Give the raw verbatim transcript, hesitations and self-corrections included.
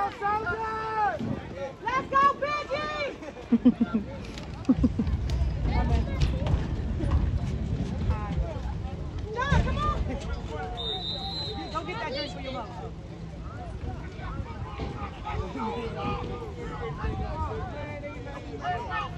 Let's go, Benji! John, come on! Go get that drink for your mother. Let's go!